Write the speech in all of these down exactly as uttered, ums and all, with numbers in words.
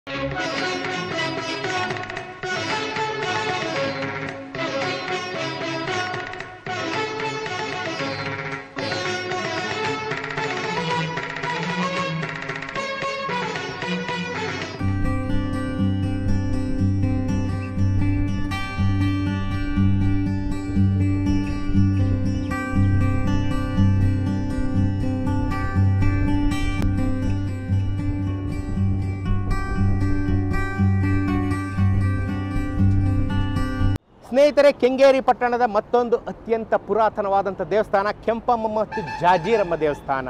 ಸ್ನೇಹಿತರೆ, ಕೆಂಗೇರಿ ಪಟ್ಟಣದ ಮತ್ತೊಂದು ಅತ್ಯಂತ ಪುರಾತನವಾದಂಥ ದೇವಸ್ಥಾನ ಕೆಂಪಮ್ಮ ಮತ್ತು ಜಾಜೀರಮ್ಮ ದೇವಸ್ಥಾನ.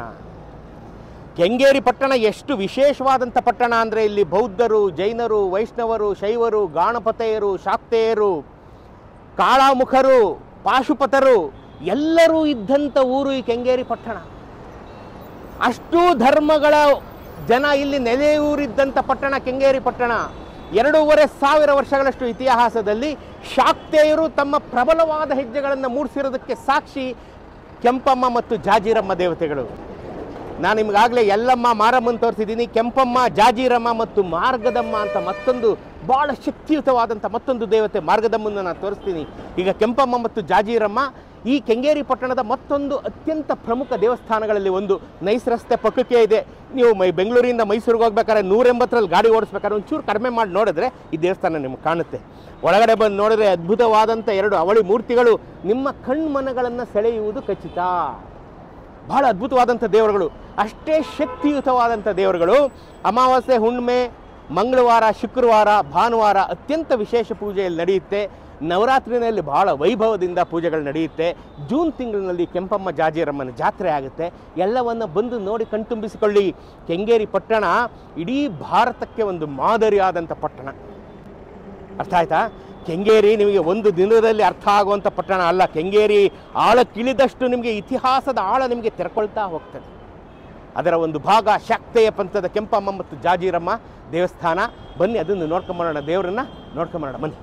ಕೆಂಗೇರಿ ಪಟ್ಟಣ ಎಷ್ಟು ವಿಶೇಷವಾದಂಥ ಪಟ್ಟಣ ಅಂದರೆ ಇಲ್ಲಿ ಬೌದ್ಧರು, ಜೈನರು, ವೈಷ್ಣವರು, ಶೈವರು, ಗಾಣಪತೆಯರು, ಶಾಕ್ತೆಯರು, ಕಾಳಾಮುಖರು, ಪಾಶುಪತರು ಎಲ್ಲರೂ ಇದ್ದಂಥ ಊರು ಈ ಕೆಂಗೇರಿ ಪಟ್ಟಣ. ಅಷ್ಟೂ ಧರ್ಮಗಳ ಜನ ಇಲ್ಲಿ ನೆಲೆಯೂರಿದ್ದಂಥ ಪಟ್ಟಣ ಕೆಂಗೇರಿ ಪಟ್ಟಣ. ಎರಡೂವರೆ ಸಾವಿರ ವರ್ಷಗಳಷ್ಟು ಇತಿಹಾಸದಲ್ಲಿ ಶಾಕ್ತೆಯರು ತಮ್ಮ ಪ್ರಬಲವಾದ ಹೆಜ್ಜೆಗಳನ್ನು ಮೂಡಿಸಿರೋದಕ್ಕೆ ಸಾಕ್ಷಿ ಕೆಂಪಮ್ಮ ಮತ್ತು ಜಾಜೀರಮ್ಮ ದೇವತೆಗಳು. ನಾನು ನಿಮಗಾಗಲೇ ಎಲ್ಲಮ್ಮ ಮಾರಮ್ಮನ ತೋರಿಸಿದ್ದೀನಿ. ಕೆಂಪಮ್ಮ, ಜಾಜೀರಮ್ಮ ಮತ್ತು ಮಾರ್ಗದಮ್ಮ ಅಂತ ಮತ್ತೊಂದು ಭಾಳ ಶಕ್ತಿಯುತವಾದಂಥ ಮತ್ತೊಂದು ದೇವತೆ ಮಾರ್ಗದಮ್ಮನ ನಾನು ತೋರಿಸ್ತೀನಿ. ಈಗ ಕೆಂಪಮ್ಮ ಮತ್ತು ಜಾಜೀರಮ್ಮ ಈ ಕೆಂಗೇರಿ ಪಟ್ಟಣದ ಮತ್ತೊಂದು ಅತ್ಯಂತ ಪ್ರಮುಖ ದೇವಸ್ಥಾನಗಳಲ್ಲಿ ಒಂದು. ನೈಸ್ ರಸ್ತೆ ಪಕ್ಕಕ್ಕೆ ಇದೆ. ನೀವು ಮೈ ಬೆಂಗಳೂರಿಂದ ಮೈಸೂರಿಗೆ ಹೋಗ್ಬೇಕಾದ್ರೆ ನೂರ ಎಂಬತ್ತರಲ್ಲಿ ಗಾಡಿ ಓಡಿಸ್ಬೇಕಾದ್ರೆ ಒಂಚೂರು ಕಡಿಮೆ ಮಾಡಿ ನೋಡಿದ್ರೆ ಈ ದೇವಸ್ಥಾನ ನಿಮ್ಗೆ ಕಾಣುತ್ತೆ. ಒಳಗಡೆ ಬಂದು ನೋಡಿದ್ರೆ ಅದ್ಭುತವಾದಂಥ ಎರಡು ಅವಳಿ ಮೂರ್ತಿಗಳು ನಿಮ್ಮ ಕಣ್ಮನಗಳನ್ನು ಸೆಳೆಯುವುದು ಖಚಿತ. ಬಹಳ ಅದ್ಭುತವಾದಂಥ ದೇವರುಗಳು, ಅಷ್ಟೇ ಶಕ್ತಿಯುತವಾದಂಥ ದೇವರುಗಳು. ಅಮಾವಾಸ್ಯೆ, ಹುಣ್ಣಿಮೆ, ಮಂಗಳವಾರ, ಶುಕ್ರವಾರ, ಭಾನುವಾರ ಅತ್ಯಂತ ವಿಶೇಷ ಪೂಜೆಯಲ್ಲಿ ನಡೆಯುತ್ತೆ. ನವರಾತ್ರಿನಲ್ಲಿ ಬಹಳ ವೈಭವದಿಂದ ಪೂಜೆಗಳು ನಡೆಯುತ್ತೆ. ಜೂನ್ ತಿಂಗಳಿನಲ್ಲಿ ಕೆಂಪಮ್ಮ ಜಾಜೀರಮ್ಮನ ಜಾತ್ರೆ ಆಗುತ್ತೆ. ಎಲ್ಲವನ್ನು ಬಂದು ನೋಡಿ ಕಣ್ತುಂಬಿಸಿಕೊಳ್ಳಿ. ಕೆಂಗೇರಿ ಪಟ್ಟಣ ಇಡೀ ಭಾರತಕ್ಕೆ ಒಂದು ಮಾದರಿಯಾದಂಥ ಪಟ್ಟಣ. ಅರ್ಥ ಆಯ್ತಾ? ಕೆಂಗೇರಿ ನಿಮಗೆ ಒಂದು ದಿನದಲ್ಲಿ ಅರ್ಥ ಆಗುವಂಥ ಪಟ್ಟಣ ಅಲ್ಲ. ಕೆಂಗೇರಿ ಆಳಕ್ಕಿಳಿದಷ್ಟು ನಿಮಗೆ ಇತಿಹಾಸದ ಆಳ ನಿಮಗೆ ತೆರ್ಕೊಳ್ತಾ ಹೋಗ್ತದೆ. ಅದರ ಒಂದು ಭಾಗ ಶಾಕ್ತೆಯ ಪಂಥದ ಕೆಂಪಮ್ಮ ಮತ್ತು ಜಾಜೀರಮ್ಮ ದೇವಸ್ಥಾನ. ಬನ್ನಿ ಅದನ್ನು ನೋಡ್ಕೊಂಬರೋಣ, ದೇವರನ್ನ ನೋಡ್ಕೊಂಬರೋಣ ಬನ್ನಿ.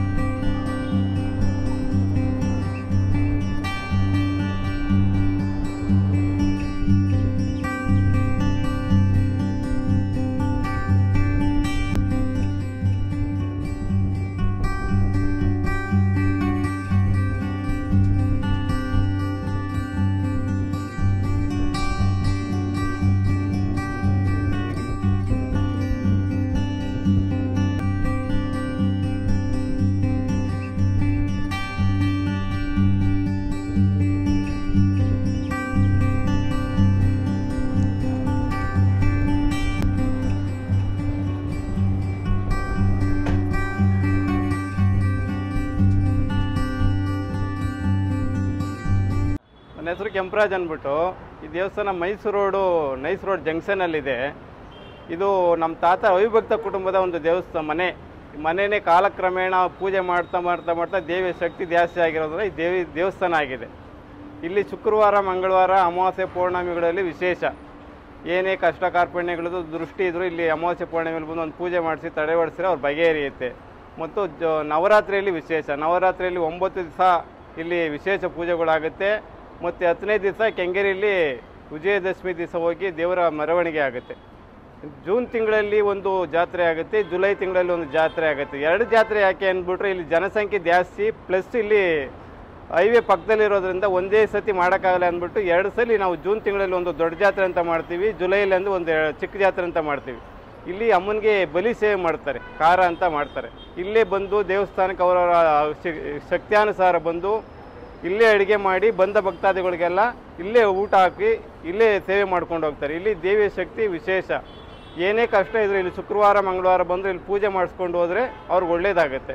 ನನ್ನ ಹೆಸರು ಕೆಂಪರಾಜ್ ಅಂದ್ಬಿಟ್ಟು. ಈ ದೇವಸ್ಥಾನ ಮೈಸೂರು ರೋಡು ನೈಸ್ ರೋಡ್ ಜಂಕ್ಷನಲ್ಲಿದೆ. ಇದು ನಮ್ಮ ತಾತ ಅವಿಭಕ್ತ ಕುಟುಂಬದ ಒಂದು ದೇವಸ್ಥಾನ ಮನೆ. ಮನೆಯೇ ಕಾಲಕ್ರಮೇಣ ಪೂಜೆ ಮಾಡ್ತಾ ಮಾಡ್ತಾ ಮಾಡ್ತಾ ದೇವಿಯ ಶಕ್ತಿ ಜಾಸ್ತಿ ಆಗಿರೋದ್ರಿಂದ ಈ ದೇವಿ ದೇವಸ್ಥಾನ ಆಗಿದೆ. ಇಲ್ಲಿ ಶುಕ್ರವಾರ, ಮಂಗಳವಾರ, ಅಮಾವಾಸ್ಯೆ, ಪೌರ್ಣಮಿಗಳಲ್ಲಿ ವಿಶೇಷ. ಏನೇ ಕಷ್ಟ ಕಾರ್ಪಣ್ಯಗಳದ್ದು ದೃಷ್ಟಿ ಇದ್ದರೂ ಇಲ್ಲಿ ಅಮಾವಾಸ್ಯೆ ಪೌರ್ಣಮಿಯಲ್ಲಿ ಬಂದು ಒಂದು ಪೂಜೆ ಮಾಡಿಸಿ ತಡೆವಡಿಸಿದ್ರೆ ಅವ್ರು ಬಗೆಹರಿಯುತ್ತೆ. ಮತ್ತು ಜ ನವರಾತ್ರಿಯಲ್ಲಿ ವಿಶೇಷ. ನವರಾತ್ರಿಯಲ್ಲಿ ಒಂಬತ್ತು ದಿವಸ ಇಲ್ಲಿ ವಿಶೇಷ ಪೂಜೆಗಳಾಗುತ್ತೆ. ಮತ್ತು ಹತ್ತನೇ ದಿವಸ ಕೆಂಗೇರಿಯಲ್ಲಿ ವಿಜಯದಶಮಿ ದಿವಸ ಹೋಗಿ ದೇವರ ಮೆರವಣಿಗೆ ಆಗುತ್ತೆ. ಜೂನ್ ತಿಂಗಳಲ್ಲಿ ಒಂದು ಜಾತ್ರೆ ಆಗುತ್ತೆ, ಜುಲೈ ತಿಂಗಳಲ್ಲಿ ಒಂದು ಜಾತ್ರೆ ಆಗುತ್ತೆ. ಎರಡು ಜಾತ್ರೆ ಯಾಕೆ ಅಂದ್ಬಿಟ್ರೆ ಇಲ್ಲಿ ಜನಸಂಖ್ಯೆ ಜಾಸ್ತಿ, ಪ್ಲಸ್ ಇಲ್ಲಿ ಹೈವೇ ಪಕ್ಕದಲ್ಲಿರೋದ್ರಿಂದ ಒಂದೇ ಸತಿ ಮಾಡೋಕ್ಕಾಗಲ್ಲ ಅಂದ್ಬಿಟ್ಟು ಎರಡು ಸಲ ನಾವು ಜೂನ್ ತಿಂಗಳಲ್ಲಿ ಒಂದು ದೊಡ್ಡ ಜಾತ್ರೆ ಅಂತ ಮಾಡ್ತೀವಿ, ಜುಲೈಲಿ ಅಂದು ಒಂದು ಚಿಕ್ಕ ಜಾತ್ರೆ ಅಂತ ಮಾಡ್ತೀವಿ. ಇಲ್ಲಿ ಅಮ್ಮನಿಗೆ ಬಲಿ ಸೇವೆ ಮಾಡ್ತಾರೆ, ಖಾರ ಅಂತ ಮಾಡ್ತಾರೆ. ಇಲ್ಲೇ ಬಂದು ದೇವಸ್ಥಾನಕ್ಕೆ ಅವರವರ ಶಕ್ತಿಯಾನುಸಾರ ಬಂದು ಇಲ್ಲೇ ಅಡುಗೆ ಮಾಡಿ ಬಂದ ಭಕ್ತಾದಿಗಳಿಗೆಲ್ಲ ಇಲ್ಲೇ ಊಟ ಹಾಕಿ ಇಲ್ಲೇ ಸೇವೆ ಮಾಡ್ಕೊಂಡು ಹೋಗ್ತಾರೆ. ಇಲ್ಲಿ ದೇವಿಯ ಶಕ್ತಿ ವಿಶೇಷ. ಏನೇ ಕಷ್ಟ ಇದ್ರೂ ಇಲ್ಲಿ ಶುಕ್ರವಾರ, ಮಂಗಳವಾರ ಬಂದು ಇಲ್ಲಿ ಪೂಜೆ ಮಾಡಿಸ್ಕೊಂಡು ಹೋದರೆ ಅವ್ರಿಗೆ ಒಳ್ಳೆಯದಾಗತ್ತೆ.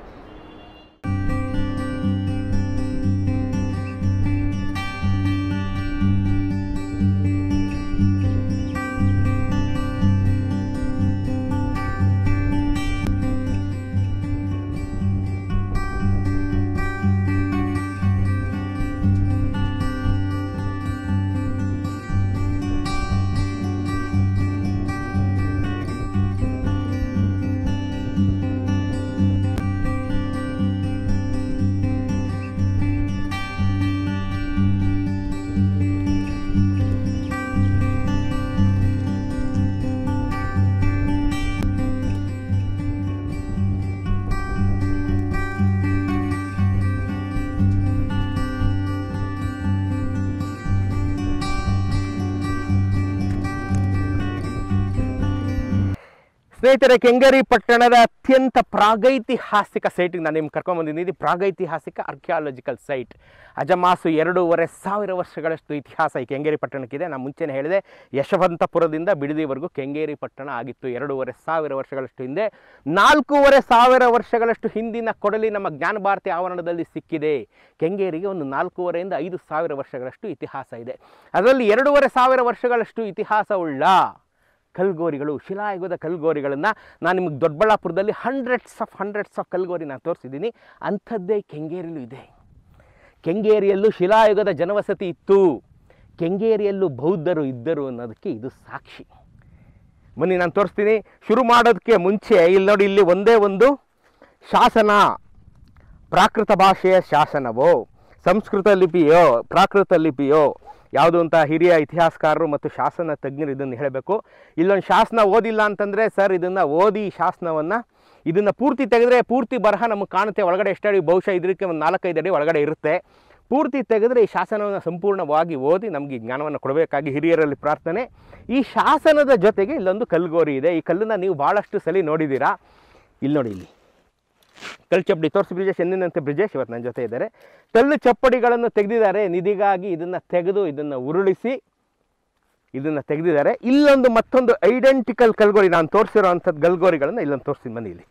ಸ್ನೇಹಿತರೆ, ಕೆಂಗೇರಿ ಪಟ್ಟಣದ ಅತ್ಯಂತ ಪ್ರಾಗೈತಿಹಾಸಿಕ ಸೈಟ್ಗೆ ನಾನು ನಿಮ್ಗೆ ಕರ್ಕೊಂಡ್ಬಂದಿದ್ದೀನಿ. ಇದು ಪ್ರಾಗೈತಿಹಾಸಿಕ ಆರ್ಕಿಯಾಲಜಿಕಲ್ ಸೈಟ್. ಅಜಮಾಸು ಎರಡೂವರೆ ಸಾವಿರ ವರ್ಷಗಳಷ್ಟು ಇತಿಹಾಸ ಈ ಕೆಂಗೇರಿ ಪಟ್ಟಣಕ್ಕಿದೆ. ನಾನು ಮುಂಚೆನೇ ಹೇಳಿದೆ, ಯಶವಂತಪುರದಿಂದ ಬಿಡದಿವರೆಗೂ ಕೆಂಗೇರಿ ಪಟ್ಟಣ ಆಗಿತ್ತು ಎರಡೂವರೆ ಸಾವಿರ ವರ್ಷಗಳಷ್ಟು ಹಿಂದೆ. ನಾಲ್ಕೂವರೆ ಸಾವಿರ ವರ್ಷಗಳಷ್ಟು ಹಿಂದಿನ ಕೊಡಲಿ ನಮ್ಮ ಜ್ಞಾನ ಭಾರತಿ ಆವರಣದಲ್ಲಿ ಸಿಕ್ಕಿದೆ. ಕೆಂಗೇರಿಗೆ ಒಂದು ನಾಲ್ಕೂವರೆಯಿಂದ ಐದು ಸಾವಿರ ವರ್ಷಗಳಷ್ಟು ಇತಿಹಾಸ ಇದೆ. ಅದರಲ್ಲಿ ಎರಡೂವರೆ ಸಾವಿರ ವರ್ಷಗಳಷ್ಟು ಇತಿಹಾಸವುಳ್ಳ ಕಲ್ಗೋರಿಗಳು, ಶಿಲಾಯುಗದ ಕಲ್ಗೋರಿಗಳನ್ನು ನಾನು ನಿಮಗೆ ದೊಡ್ಡಬಳ್ಳಾಪುರದಲ್ಲಿ ಹಂಡ್ರೆಡ್ಸ್ ಆಫ್ ಹಂಡ್ರೆಡ್ಸ್ ಆಫ್ ಕಲ್ಗೋರಿ ನಾನು ತೋರಿಸಿದ್ದೀನಿ. ಅಂಥದ್ದೇ ಕೆಂಗೇರಿಯಲ್ಲೂ ಇದೆ. ಕೆಂಗೇರಿಯಲ್ಲೂ ಶಿಲಾಯುಗದ ಜನವಸತಿ ಇತ್ತು, ಕೆಂಗೇರಿಯಲ್ಲೂ ಬೌದ್ಧರು ಇದ್ದರು ಅನ್ನೋದಕ್ಕೆ ಇದು ಸಾಕ್ಷಿ. ಬನ್ನಿ ನಾನು ತೋರಿಸ್ತೀನಿ. ಶುರು ಮಾಡೋದಕ್ಕೆ ಮುಂಚೆ ಇಲ್ಲಿ ನೋಡಿ, ಇಲ್ಲಿ ಒಂದೇ ಒಂದು ಶಾಸನ, ಪ್ರಾಕೃತ ಭಾಷೆಯ ಶಾಸನವೋ ಸಂಸ್ಕೃತ ಲಿಪಿಯೋ ಪ್ರಾಕೃತ ಲಿಪಿಯೋ ಯಾವುದು ಅಂತ ಹಿರಿಯ ಇತಿಹಾಸಕಾರರು ಮತ್ತು ಶಾಸನ ತಜ್ಞರು ಇದನ್ನು ಹೇಳಬೇಕು. ಇಲ್ಲೊಂದು ಶಾಸನ ಓದಿಲ್ಲ ಅಂತಂದರೆ, ಸರ್ ಇದನ್ನು ಓದಿ ಶಾಸನವನ್ನು ಇದನ್ನು ಪೂರ್ತಿ ತೆಗೆದ್ರೆ ಪೂರ್ತಿ ಬರಹ ನಮಗೆ ಕಾಣುತ್ತೆ. ಒಳಗಡೆ ಎಷ್ಟು ಅಡಿ, ಬಹುಶಃ ಇದಕ್ಕೆ ಒಂದು ನಾಲ್ಕೈದು ಅಡಿ ಒಳಗಡೆ ಇರುತ್ತೆ. ಪೂರ್ತಿ ತೆಗೆದ್ರೆ ಈ ಶಾಸನವನ್ನು ಸಂಪೂರ್ಣವಾಗಿ ಓದಿ ನಮಗೆ ಜ್ಞಾನವನ್ನು ಕೊಡಬೇಕಾಗಿ ಹಿರಿಯರಲ್ಲಿ ಪ್ರಾರ್ಥನೆ. ಈ ಶಾಸನದ ಜೊತೆಗೆ ಇಲ್ಲೊಂದು ಕಲ್ಗೋರಿ ಇದೆ. ಈ ಕಲ್ಲನ್ನು ನೀವು ಭಾಳಷ್ಟು ಸಲ ನೋಡಿದ್ದೀರಾ. ಇಲ್ಲಿ ನೋಡಿ, ಇಲ್ಲಿ ಕಲ್ಲು ಚಪ್ಪಡಿ ತೋರಿಸಿ ಬ್ರಿಜೇಶ್, ಎಂದಿನಂತೆ ಬ್ರಿಜೇಶ್ ಇವತ್ತು ನನ್ನ ಜೊತೆ ಇದ್ದಾರೆ. ಕಲ್ಲು ಚಪ್ಪಡಿಗಳನ್ನು ತೆಗೆದಿದ್ದಾರೆ ನಿಧಿಗಾಗಿ. ಇದನ್ನು ತೆಗೆದು ಇದನ್ನು ಉರುಳಿಸಿ ಇದನ್ನು ತೆಗೆದಿದ್ದಾರೆ. ಇಲ್ಲೊಂದು ಮತ್ತೊಂದು ಐಡೆಂಟಿಕಲ್ ಕಲ್ಗೋರಿ ನಾನು ತೋರಿಸಿರೋ ಅಂಥದ್ದು ಕಲ್ಗೋರಿಗಳನ್ನು ಇಲ್ಲೊಂದು ತೋರಿಸಿ ಬನ್ನಿ. ಇಲ್ಲಿ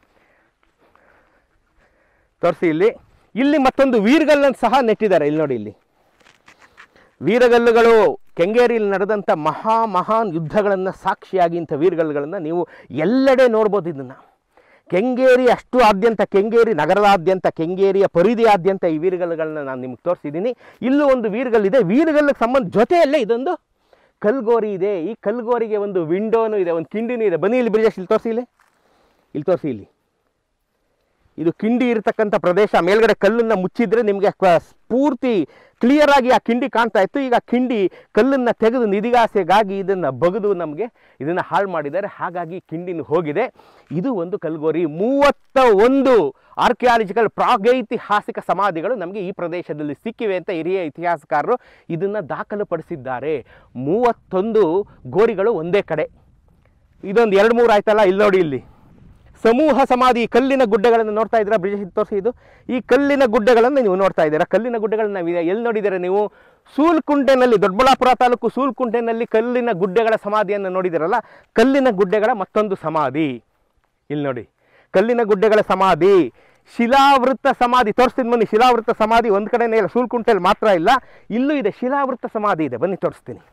ತೋರಿಸಿ. ಇಲ್ಲಿ ಇಲ್ಲಿ ಮತ್ತೊಂದು ವೀರಗಲ್ಲನ್ನು ಸಹ ನೆಟ್ಟಿದ್ದಾರೆ. ಇಲ್ಲಿ ನೋಡಿ, ಇಲ್ಲಿ ವೀರಗಲ್ಲುಗಳು ಕೆಂಗೇರಿಯಲ್ಲಿ ನಡೆದಂಥ ಮಹಾ ಮಹಾನ್ ಯುದ್ಧಗಳನ್ನು ಸಾಕ್ಷಿಯಾಗಿ ಇಂಥ ವೀರಗಲ್ಲುಗಳನ್ನು ನೀವು ಎಲ್ಲೆಡೆ ನೋಡ್ಬೋದು. ಇದನ್ನು ಕೆಂಗೇರಿ ಅಷ್ಟು ಆದ್ಯಂತ, ಕೆಂಗೇರಿ ನಗರದಾದ್ಯಂತ, ಕೆಂಗೇರಿಯ ಪರಿಧಿಯಾದ್ಯಂತ ಈ ವೀರಗಲ್ಲುಗಳನ್ನ ನಾನು ನಿಮ್ಗೆ ತೋರಿಸಿದ್ದೀನಿ. ಇಲ್ಲೂ ಒಂದು ವೀರಗಲ್ಲಿದೆ. ವೀರಗಲ್ಲಿಗೆ ಸಂಬಂಧ ಜೊತೆಯಲ್ಲೇ ಇದೊಂದು ಕಲ್ಗೋರಿ ಇದೆ. ಈ ಕಲ್ಗೋರಿಗೆ ಒಂದು ವಿಂಡೋನು ಇದೆ, ಒಂದು ಕಿಂಡಿನೂ ಇದೆ. ಬನ್ನಿ ಇಲ್ಲಿ ಬ್ರಿಜೇಶ್, ಇಲ್ಲಿ ತೋರಿಸಿ. ಇಲ್ಲಿ ಇಲ್ಲಿ ತೋರಿಸಿ. ಇಲ್ಲಿ ಇದು ಕಿಂಡಿ ಇರತಕ್ಕಂಥ ಪ್ರದೇಶ. ಮೇಲ್ಗಡೆ ಕಲ್ಲನ್ನು ಮುಚ್ಚಿದ್ರೆ ನಿಮಗೆ ಪೂರ್ತಿ ಕ್ಲಿಯರ್ ಆಗಿ ಆ ಕಿಂಡಿ ಕಾಣ್ತಾ ಇತ್ತು. ಈಗ ಕಿಂಡಿ ಕಲ್ಲನ್ನು ತೆಗೆದು ನಿಧಿಗಾಸೆಗಾಗಿ ಇದನ್ನು ಬಗೆದು ನಮಗೆ ಇದನ್ನು ಹಾಳು ಮಾಡಿದ್ದಾರೆ. ಹಾಗಾಗಿ ಕಿಂಡಿನೂ ಹೋಗಿದೆ. ಇದು ಒಂದು ಕಲ್ಗೋರಿ. ಮೂವತ್ತ ಒಂದು ಆರ್ಕಿಯಾಲಜಿಕಲ್ ಪ್ರಾಗೈತಿಹಾಸಿಕ ಸಮಾಧಿಗಳು ನಮಗೆ ಈ ಪ್ರದೇಶದಲ್ಲಿ ಸಿಕ್ಕಿವೆ ಅಂತ ಹಿರಿಯ ಇತಿಹಾಸಕಾರರು ಇದನ್ನು ದಾಖಲುಪಡಿಸಿದ್ದಾರೆ. ಮೂವತ್ತೊಂದು ಗೋರಿಗಳು ಒಂದೇ ಕಡೆ. ಇದೊಂದು ಎರಡು ಮೂರು ಆಯ್ತಲ್ಲ. ಇಲ್ಲಿ ನೋಡಿ, ಇಲ್ಲಿ ಸಮೂಹ ಸಮಾಧಿ ಕಲ್ಲಿನ ಗುಡ್ಡೆಗಳನ್ನು ನೋಡ್ತಾ ಇದ್ದೀರಾ ಬ್ರಿಜೇಶ್, ತೋರಿಸಿ. ಇದು ಈ ಕಲ್ಲಿನ ಗುಡ್ಡೆಗಳನ್ನು ನೀವು ನೋಡ್ತಾ ಇದ್ದೀರಾ. ಕಲ್ಲಿನ ಗುಡ್ಡೆಗಳನ್ನ ಎಲ್ಲಿ ನೋಡಿದ್ದೀರಾ ನೀವು? ಸೂಲ್ಕುಂಟೆನಲ್ಲಿ, ದೊಡ್ಡಬಳ್ಳಾಪುರ ತಾಲೂಕು ಸೂಲ್ಕುಂಟೆನಲ್ಲಿ ಕಲ್ಲಿನ ಗುಡ್ಡೆಗಳ ಸಮಾಧಿಯನ್ನು ನೋಡಿದಿರಲ್ಲ. ಕಲ್ಲಿನ ಗುಡ್ಡೆಗಳ ಮತ್ತೊಂದು ಸಮಾಧಿ ಇಲ್ಲಿ ನೋಡಿ. ಕಲ್ಲಿನ ಗುಡ್ಡೆಗಳ ಸಮಾಧಿ, ಶಿಲಾವೃತ್ತ ಸಮಾಧಿ ತೋರಿಸ್ತೀನಿ ಬನ್ನಿ. ಶಿಲಾವೃತ್ತ ಸಮಾಧಿ ಒಂದು ಕಡೆನೇ ಇಲ್ಲ, ಸೂಲ್ಕುಂಟೆಯಲ್ಲಿ ಮಾತ್ರ ಇಲ್ಲ, ಇಲ್ಲೂ ಇದೆ. ಶಿಲಾವೃತ್ತ ಸಮಾಧಿ ಇದೆ, ಬನ್ನಿ ತೋರಿಸ್ತೀನಿ.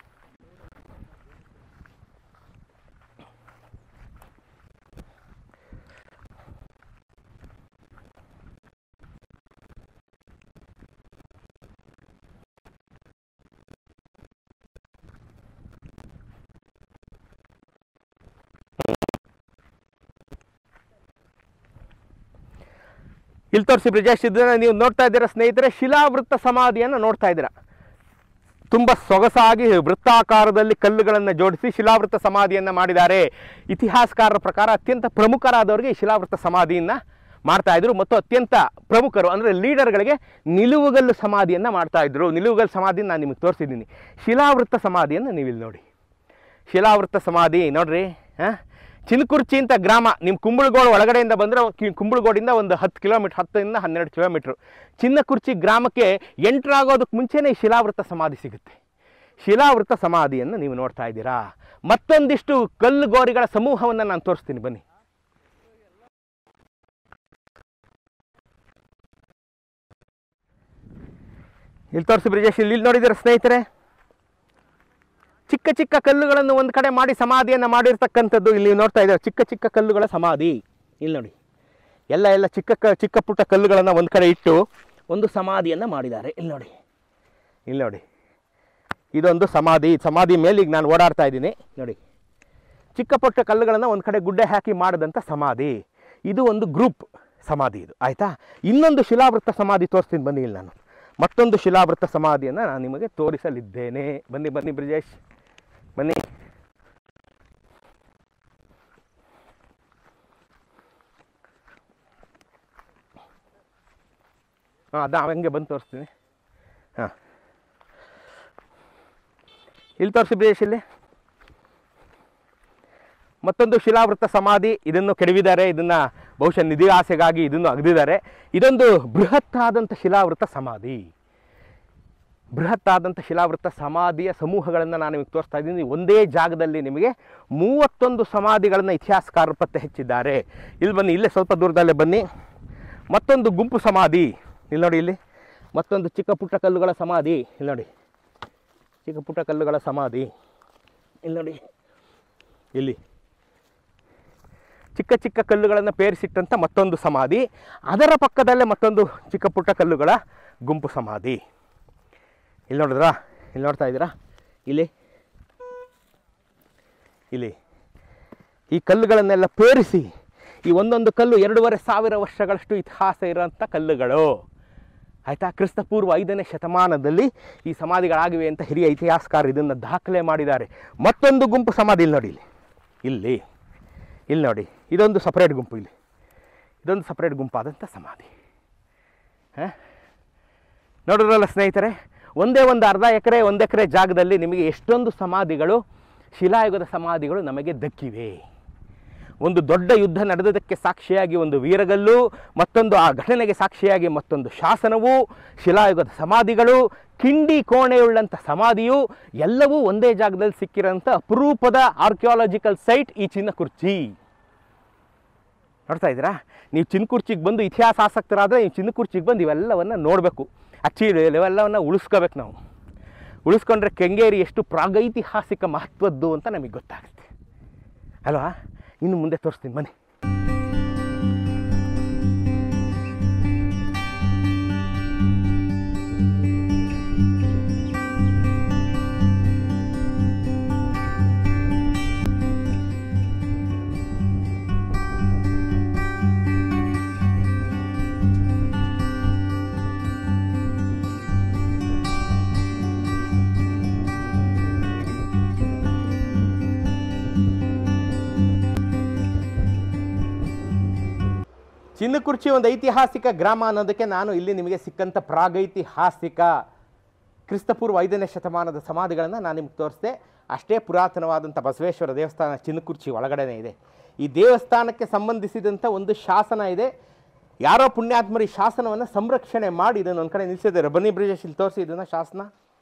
ಇಲ್ಲಿ ತೋರಿಸಿ ಬ್ರಿಜೇಶ್, ಇದನ್ನು ನೀವು ನೋಡ್ತಾ ಇದ್ದೀರಾ ಸ್ನೇಹಿತರೆ. ಶಿಲಾವೃತ್ತ ಸಮಾಧಿಯನ್ನು ನೋಡ್ತಾ ಇದ್ದೀರಾ. ತುಂಬ ಸೊಗಸಾಗಿ ವೃತ್ತಾಕಾರದಲ್ಲಿ ಕಲ್ಲುಗಳನ್ನು ಜೋಡಿಸಿ ಶಿಲಾವೃತ್ತ ಸಮಾಧಿಯನ್ನು ಮಾಡಿದ್ದಾರೆ. ಇತಿಹಾಸಕಾರರ ಪ್ರಕಾರ ಅತ್ಯಂತ ಪ್ರಮುಖರಾದವರಿಗೆ ಈ ಶಿಲಾವೃತ್ತ ಸಮಾಧಿಯನ್ನು ಮಾಡ್ತಾ ಇದ್ರು ಮತ್ತು ಅತ್ಯಂತ ಪ್ರಮುಖರು ಅಂದರೆ ಲೀಡರ್ಗಳಿಗೆ ನಿಲುವುಗಲ್ಲು ಸಮಾಧಿಯನ್ನು ಮಾಡ್ತಾ ಇದ್ರು. ನಿಲುವುಗಲ್ಲು ಸಮಾಧಿಯನ್ನು ನಾನು ನಿಮಗೆ ತೋರಿಸಿದ್ದೀನಿ. ಶಿಲಾವೃತ್ತ ಸಮಾಧಿಯನ್ನು ನೀವು ಇಲ್ಲಿ ನೋಡಿ. ಶಿಲಾವೃತ್ತ ಸಮಾಧಿ ನೋಡ್ರಿ. ಹಾಂ, ಚಿನಕುರ್ಚಿ ಅಂತ ಗ್ರಾಮ, ನಿಮ್ಮ ಕುಂಬಳಗೋಡು ಒಳಗಡೆಯಿಂದ ಬಂದರೆ ಕುಂಬಳಗೋಡಿಂದ ಒಂದು ಹತ್ತು ಕಿಲೋಮೀಟ್ರ್ ಹತ್ತರಿಂದ ಹನ್ನೆರಡು ಕಿಲೋಮೀಟ್ರು. ಚಿನ್ನಕುರ್ಚಿ ಗ್ರಾಮಕ್ಕೆ ಎಂಟ್ರಾಗೋದಕ್ಕೆ ಮುಂಚೆನೇ ಈ ಶಿಲಾವೃತ್ತ ಸಮಾಧಿ ಸಿಗುತ್ತೆ. ಶಿಲಾವೃತ್ತ ಸಮಾಧಿಯನ್ನು ನೀವು ನೋಡ್ತಾ ಇದ್ದೀರಾ. ಮತ್ತೊಂದಿಷ್ಟು ಕಲ್ಲುಗೋರಿಗಳ ಸಮೂಹವನ್ನು ನಾನು ತೋರಿಸ್ತೀನಿ ಬನ್ನಿ. ಇಲ್ಲಿ ತೋರಿಸಿ ಬ್ರಿಜೇಶ್, ಇಲ್ಲಿ ನೋಡಿದ್ದೀರಾ ಸ್ನೇಹಿತರೆ. ಚಿಕ್ಕ ಚಿಕ್ಕ ಕಲ್ಲುಗಳನ್ನು ಒಂದು ಕಡೆ ಮಾಡಿ ಸಮಾಧಿಯನ್ನು ಮಾಡಿರ್ತಕ್ಕಂಥದ್ದು ಇಲ್ಲಿ ನೋಡ್ತಾ ಇದ್ದಾರೆ. ಚಿಕ್ಕ ಚಿಕ್ಕ ಕಲ್ಲುಗಳ ಸಮಾಧಿ ಇಲ್ಲಿ ನೋಡಿ. ಎಲ್ಲ ಎಲ್ಲ ಚಿಕ್ಕ ಕ ಚಿಕ್ಕ ಪುಟ್ಟ ಕಲ್ಲುಗಳನ್ನು ಒಂದು ಕಡೆ ಇಟ್ಟು ಒಂದು ಸಮಾಧಿಯನ್ನು ಮಾಡಿದ್ದಾರೆ. ಇಲ್ಲಿ ನೋಡಿ, ಇಲ್ಲಿ ನೋಡಿ. ಇದೊಂದು ಸಮಾಧಿ. ಸಮಾಧಿ ಮೇಲೆ ಈಗ ನಾನು ಓಡಾಡ್ತಾ ಇದ್ದೀನಿ ನೋಡಿ. ಚಿಕ್ಕ ಪುಟ್ಟ ಕಲ್ಲುಗಳನ್ನು ಒಂದು ಕಡೆ ಗುಡ್ಡೆ ಹಾಕಿ ಮಾಡಿದಂಥ ಸಮಾಧಿ. ಇದು ಒಂದು ಗ್ರೂಪ್ ಸಮಾಧಿ ಇದು, ಆಯಿತಾ. ಇನ್ನೊಂದು ಶಿಲಾವೃತ್ತ ಸಮಾಧಿ ತೋರಿಸ್ತೀನಿ ಬನ್ನಿ. ಇಲ್ಲಿ ನಾನು ಮತ್ತೊಂದು ಶಿಲಾವೃತ್ತ ಸಮಾಧಿಯನ್ನು ನಾನು ನಿಮಗೆ ತೋರಿಸಲಿದ್ದೇನೆ. ಬನ್ನಿ ಬನ್ನಿ ಬ್ರಿಜೇಶ್, ಬನ್ನಿ. ಹಾಂ, ಅದ ಹಂಗೆ ಬಂದು ತೋರಿಸ್ತೀನಿ. ಹಾಂ, ಇಲ್ಲಿ ತೋರಿಸಿ ಬ್ರಿಜೇಶ್. ಇಲ್ಲಿ ಮತ್ತೊಂದು ಶಿಲಾವೃತ ಸಮಾಧಿ, ಇದನ್ನು ಕೆಡವಿದ್ದಾರೆ, ಇದನ್ನು ಬಹುಶಃ ನಿಧಿ ಆಸೆಗಾಗಿ ಇದನ್ನು ಅಗದಿದ್ದಾರೆ. ಇದೊಂದು ಬೃಹತ್ತಾದಂಥ ಶಿಲಾವೃತ ಸಮಾಧಿ. ಬೃಹತ್ತಾದಂಥ ಶಿಲಾವೃತ ಸಮಾಧಿಯ ಸಮೂಹಗಳನ್ನು ನಾನು ನಿಮಗೆ ತೋರಿಸ್ತಾ ಇದ್ದೀನಿ. ಒಂದೇ ಜಾಗದಲ್ಲಿ ನಿಮಗೆ ಮೂವತ್ತೊಂದು ಸಮಾಧಿಗಳನ್ನು ಇತಿಹಾಸಕಾರರು ಪತ್ತೆ ಹಚ್ಚಿದ್ದಾರೆ. ಇಲ್ಲಿ ಬನ್ನಿ, ಇಲ್ಲೇ ಸ್ವಲ್ಪ ದೂರದಲ್ಲೇ ಬನ್ನಿ. ಮತ್ತೊಂದು ಗುಂಪು ಸಮಾಧಿ, ಇಲ್ಲಿ ನೋಡಿ, ಇಲ್ಲಿ ಮತ್ತೊಂದು ಚಿಕ್ಕ ಪುಟ್ಟ ಕಲ್ಲುಗಳ ಸಮಾಧಿ, ಇಲ್ಲಿ ನೋಡಿ, ಚಿಕ್ಕ ಪುಟ್ಟ ಕಲ್ಲುಗಳ ಸಮಾಧಿ, ಇಲ್ಲಿ ನೋಡಿ, ಇಲ್ಲಿ ಚಿಕ್ಕ ಚಿಕ್ಕ ಕಲ್ಲುಗಳನ್ನು ಪೇರಿಸಿಟ್ಟಂಥ ಮತ್ತೊಂದು ಸಮಾಧಿ, ಅದರ ಪಕ್ಕದಲ್ಲೇ ಮತ್ತೊಂದು ಚಿಕ್ಕ ಪುಟ್ಟ ಕಲ್ಲುಗಳ ಗುಂಪು ಸಮಾಧಿ. ಇಲ್ಲಿ ನೋಡಿದ್ರಾ, ಇಲ್ಲಿ ನೋಡ್ತಾ ಇದ್ದೀರಾ, ಇಲ್ಲಿ ಇಲ್ಲಿ ಈ ಕಲ್ಲುಗಳನ್ನೆಲ್ಲ ಪೇರಿಸಿ, ಈ ಒಂದೊಂದು ಕಲ್ಲು ಎರಡೂವರೆ ಸಾವಿರ ವರ್ಷಗಳಷ್ಟು ಇತಿಹಾಸ ಇರೋಂಥ ಕಲ್ಲುಗಳು, ಆಯಿತಾ. ಕ್ರಿಸ್ತಪೂರ್ವ ಐದನೇ ಶತಮಾನದಲ್ಲಿ ಈ ಸಮಾಧಿಗಳಾಗಿವೆ ಅಂತ ಹಿರಿಯ ಇತಿಹಾಸಕಾರರು ಇದನ್ನು ದಾಖಲೆ ಮಾಡಿದ್ದಾರೆ. ಮತ್ತೊಂದು ಗುಂಪು ಸಮಾಧಿ ಇಲ್ಲಿ ನೋಡಿ, ಇಲ್ಲಿ ಇಲ್ಲಿ ಇಲ್ಲಿ ನೋಡಿ, ಇದೊಂದು ಸಪ್ರೇಟ್ ಗುಂಪು, ಇಲ್ಲಿ ಇದೊಂದು ಸಪ್ರೇಟ್ ಗುಂಪಾದಂಥ ಸಮಾಧಿ. ಹಾಂ, ನೋಡಿದ್ರಲ್ಲ ಸ್ನೇಹಿತರೆ, ಒಂದೇ ಒಂದು ಅರ್ಧ ಎಕರೆ ಒಂದು ಎಕರೆ ಜಾಗದಲ್ಲಿ ನಿಮಗೆ ಎಷ್ಟೊಂದು ಸಮಾಧಿಗಳು, ಶಿಲಾಯುಗದ ಸಮಾಧಿಗಳು ನಮಗೆ ದಕ್ಕಿವೆ. ಒಂದು ದೊಡ್ಡ ಯುದ್ಧ ನಡೆದದಕ್ಕೆ ಸಾಕ್ಷಿಯಾಗಿ ಒಂದು ವೀರಗಲ್ಲು, ಮತ್ತೊಂದು ಆ ಘಟನೆಗೆ ಸಾಕ್ಷಿಯಾಗಿ ಮತ್ತೊಂದು ಶಾಸನವು, ಶಿಲಾಯುಗದ ಸಮಾಧಿಗಳು, ಕಿಂಡಿ ಕೋಣೆಯುಳ್ಳಂಥ ಸಮಾಧಿಯು, ಎಲ್ಲವೂ ಒಂದೇ ಜಾಗದಲ್ಲಿ ಸಿಕ್ಕಿರೋಂಥ ಅಪರೂಪದ ಆರ್ಕಿಯಾಲಜಿಕಲ್ ಸೈಟ್ ಈ ಚಿನ್ನಕುರ್ಚಿ. ನೋಡ್ತಾ ಇದ್ದೀರಾ, ನೀವು ಚಿನ್ನಕುರ್ಚಿಗೆ ಬಂದು ಇತಿಹಾಸ ಆಸಕ್ತರಾದರೆ ನೀವು ಚಿನ್ನಕುರ್ಚಿಗೆ ಬಂದು ಇವೆಲ್ಲವನ್ನು ನೋಡಬೇಕು. ಆ್ಯಕ್ಚುಲಿ ಇವೆಲ್ಲವನ್ನು ಉಳಿಸ್ಕೋಬೇಕು. ನಾವು ಉಳಿಸ್ಕೊಂಡ್ರೆ ಕೆಂಗೇರಿ ಎಷ್ಟು ಪ್ರಾಗೈತಿಹಾಸಿಕ ಮಹತ್ವದ್ದು ಅಂತ ನಮಗೆ ಗೊತ್ತಾಗುತ್ತೆ ಅಲ್ವಾ. ಇನ್ನು ಮುಂದೆ ತೋರಿಸ್ತೀನಿ ಬನ್ನಿ. ಚಿನ್ನಕುರ್ಚಿ ಒಂದು ಐತಿಹಾಸಿಕ ಗ್ರಾಮ ಅನ್ನೋದಕ್ಕೆ ನಾನು ಇಲ್ಲಿ ನಿಮಗೆ ಸಿಕ್ಕಂಥ ಪ್ರಾಗೈತಿಹಾಸಿಕ ಕ್ರಿಸ್ತಪೂರ್ವ ಐದನೇ ಶತಮಾನದ ಸಮಾಧಿಗಳನ್ನು ನಾನು ನಿಮ್ಗೆ ತೋರಿಸಿದೆ. ಅಷ್ಟೇ ಪುರಾತನವಾದಂಥ ಬಸವೇಶ್ವರ ದೇವಸ್ಥಾನ ಚಿನ್ನಕುರ್ಚಿ ಒಳಗಡೆನೇ ಇದೆ. ಈ ದೇವಸ್ಥಾನಕ್ಕೆ ಸಂಬಂಧಿಸಿದಂಥ ಒಂದು ಶಾಸನ ಇದೆ. ಯಾರೋ ಪುಣ್ಯಾತ್ಮರು ಈ ಶಾಸನವನ್ನು ಸಂರಕ್ಷಣೆ ಮಾಡಿ ಇದನ್ನು ಒಂದು ಕಡೆ ನಿಲ್ಲಿಸಿದ್ದಾರೆ. ಬನ್ನಿ ಬ್ರಿಜೇಶ್, ಇಲ್ಲಿ ತೋರಿಸಿ ಇದನ್ನು ಶಾಸನ.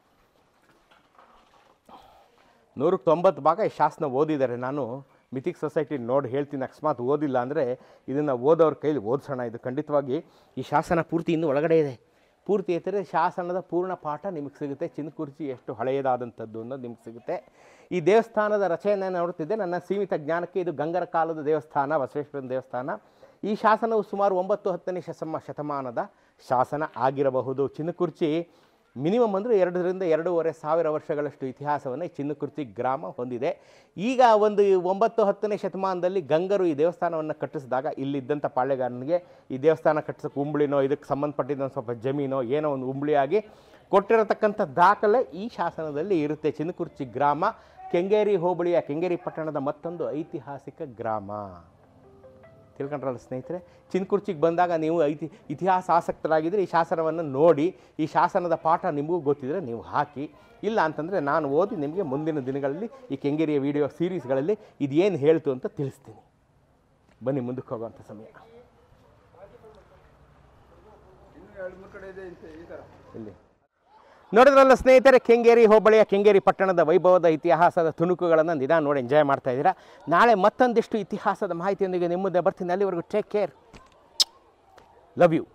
ನೂರಕ್ಕೆ ತೊಂಬತ್ತು ಭಾಗ ಈ ಶಾಸನ ಓದಿದ್ದಾರೆ. ನಾನು ಮಿಥಿಕ್ ಸೊಸೈಟಿ ನೋಡಿ ಹೇಳ್ತೀನಿ, ಅಕಸ್ಮಾತ್ ಓದಿಲ್ಲ ಅಂದರೆ ಇದನ್ನು ಓದೋರ ಕೈಲಿ ಓದಿಸೋಣ. ಇದು ಖಂಡಿತವಾಗಿ ಈ ಶಾಸನ ಪೂರ್ತಿ ಇನ್ನೂ ಒಳಗಡೆ ಇದೆ. ಪೂರ್ತಿ ಎತ್ತರೆ ಶಾಸನದ ಪೂರ್ಣ ಪಾಠ ನಿಮಗೆ ಸಿಗುತ್ತೆ. ಚಿನ್ನಕುರ್ಚಿ ಎಷ್ಟು ಹಳೆಯದಾದಂಥದ್ದು ಅನ್ನೋದು ನಿಮ್ಗೆ ಸಿಗುತ್ತೆ. ಈ ದೇವಸ್ಥಾನದ ರಚನೆ ನೋಡ್ತಿದ್ದೆ ನನ್ನ ಸೀಮಿತ ಜ್ಞಾನಕ್ಕೆ. ಇದು ಗಂಗರ ಕಾಲದ ದೇವಸ್ಥಾನ, ಬಸವೇಶ್ವರನ ದೇವಸ್ಥಾನ. ಈ ಶಾಸನವು ಸುಮಾರು ಒಂಬತ್ತು ಹತ್ತನೇ ಶತಮ ಶತಮಾನದ ಶಾಸನ ಆಗಿರಬಹುದು. ಚಿನ್ನಕುರ್ಚಿ ಮಿನಿಮಮ್ ಅಂದರೆ ಎರಡರಿಂದ ಎರಡೂವರೆ ಸಾವಿರ ವರ್ಷಗಳಷ್ಟು ಇತಿಹಾಸವನ್ನು ಈ ಚಿನ್ನಕುರ್ಚಿ ಗ್ರಾಮ ಹೊಂದಿದೆ. ಈಗ ಒಂದು ಒಂಬತ್ತು ಹತ್ತನೇ ಶತಮಾನದಲ್ಲಿ ಗಂಗರು ಈ ದೇವಸ್ಥಾನವನ್ನು ಕಟ್ಟಿಸಿದಾಗ ಇಲ್ಲಿದ್ದಂಥ ಪಾಳೆಗಾರನಿಗೆ ಈ ದೇವಸ್ಥಾನ ಕಟ್ಟಿಸೋಕೆ ಉಂಬಳಿನೋ ಇದಕ್ಕೆ ಸಂಬಂಧಪಟ್ಟಿದ್ದ ಸ್ವಲ್ಪ ಜಮೀನೋ ಏನೋ ಒಂದು ಉಂಬಳಿಯಾಗಿ ಕೊಟ್ಟಿರತಕ್ಕಂಥ ದಾಖಲೆ ಈ ಶಾಸನದಲ್ಲಿ ಇರುತ್ತೆ. ಚಿನ್ನಕುರ್ಚಿ ಗ್ರಾಮ ಕೆಂಗೇರಿ ಹೋಬಳಿಯ ಕೆಂಗೇರಿ ಪಟ್ಟಣದ ಮತ್ತೊಂದು ಐತಿಹಾಸಿಕ ಗ್ರಾಮ. ತಿಳ್ಕೊಂಡ್ರಲ್ಲ ಸ್ನೇಹಿತರೆ, ಚಿನ್ನಕುರ್ಚಿಗೆ ಬಂದಾಗ ನೀವು ಐತಿ ಇತಿಹಾಸ ಆಸಕ್ತರಾಗಿದ್ದರೆ ಈ ಶಾಸನವನ್ನು ನೋಡಿ, ಈ ಶಾಸನದ ಪಾಠ ನಿಮಗೂ ಗೊತ್ತಿದ್ದರೆ ನೀವು ಹಾಕಿ. ಇಲ್ಲ ಅಂತಂದರೆ ನಾನು ಓದಿ ನಿಮಗೆ ಮುಂದಿನ ದಿನಗಳಲ್ಲಿ ಈ ಕೆಂಗೇರಿಯ ವಿಡಿಯೋ ಸೀರೀಸ್ಗಳಲ್ಲಿ ಇದೇನು ಹೇಳ್ತು ಅಂತ ತಿಳಿಸ್ತೀನಿ. ಬನ್ನಿ ಮುಂದಕ್ಕೆ ಹೋಗುವಂಥ ಸಮಯ. ಇಲ್ಲಿ ನೋಡಿದ್ರಲ್ಲ ಸ್ನೇಹಿತರೆ, ಕೆಂಗೇರಿ ಹೋಬಳಿಯ ಕೆಂಗೇರಿ ಪಟ್ಟಣದ ವೈಭವದ ಇತಿಹಾಸದ ತುಣುಕುಗಳನ್ನು ನಿಧಾನ ನೋಡಿ ಎಂಜಾಯ್ ಮಾಡ್ತಾ ಇದ್ದೀರಾ. ನಾಳೆ ಮತ್ತೊಂದಿಷ್ಟು ಇತಿಹಾಸದ ಮಾಹಿತಿಯೊಂದಿಗೆ ನಿಮ್ಮ ಮುಂದೆ ಬರ್ತೀನಿ. ಅಲ್ಲಿವರೆಗೂ ಟೇಕ್ ಕೇರ್, ಲವ್ ಯು.